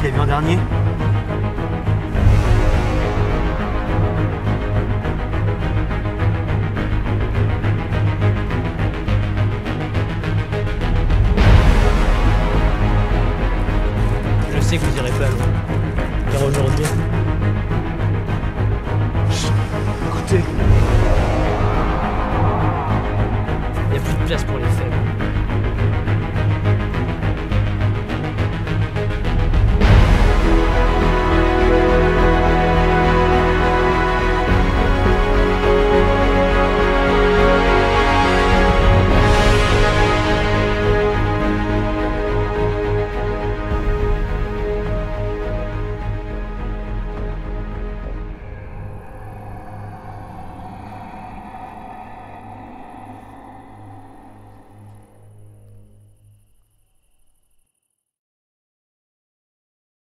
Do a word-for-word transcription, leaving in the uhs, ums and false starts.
l'as vu en dernier? Je sais que vous irez pas loin. Car aujourd'hui... Écoutez. Il n'y a plus de place pour les faibles.